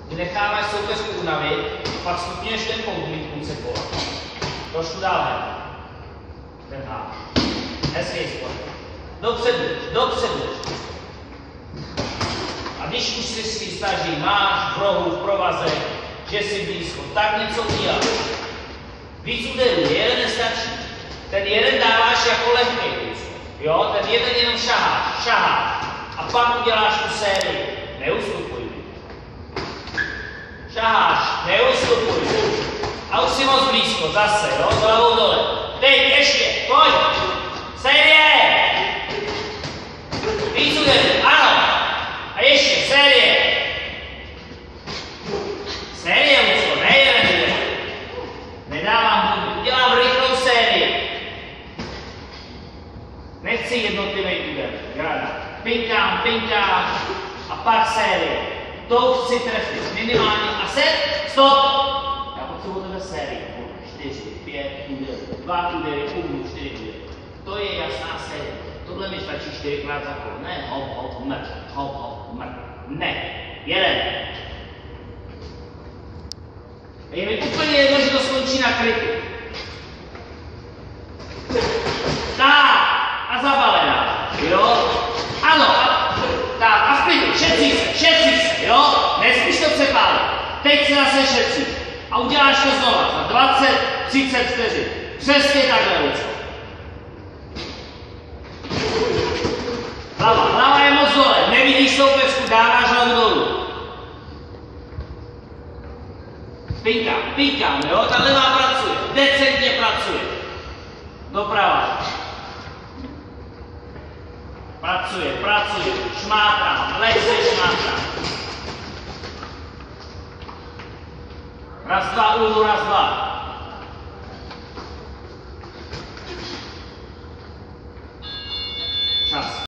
Necháváš soupeř unavit, pak stupňuješ tempo v půlce kola. Trošku dál ven. Ten hák. Hezký sport. Dopředu. A když už si jistá, že máš v rohu, v provaze, že jsi blízko, tak něco uděláš. Víc úderů, jeden nestačí. Ten jeden dáváš jako lehký kus. Jo, ten jeden jenom šaháš. A pak uděláš tu sérii. Neustupuj. Šaháš, neustupuj. A už si moc blízko, zase, jo, s hlavou dole. Teď ještě, pojď. Série. Víc úderů, ano. A ještě, série. Série, Lucko, ne jeden úder. Nedávám hubu, udělám rychlou sérii. Nechci jednotlivý úder. Pinkám a pak série. To chci trefit minimálně a set, stop. Já potřebuji tebe série. 4, 5 úderů, 2 údery, 4 údery. To je jasná série. Tohle mi stačí 4krát za kolo. Ne, hop, mrt. Ne, jeden. Je mi úplně jedno, že to skončí na krytu. Tak, a zabalená, jo? Ano, tak, a v klidu, šetří se, jo? Nesmíš to přepálit. Teď se zase šetří. A uděláš to znova za 20-30 vteřin. Přesně takhle, Lucko. Hlava je moc dole, nevidíš soupeřku, dáváš hlavu dolů. Pinkám, jo? Ta levá pracuje, decentně pracuje. Doprava. Pracuje, šmátrám, lehce šmátrám. Raz, dva, raz, dva.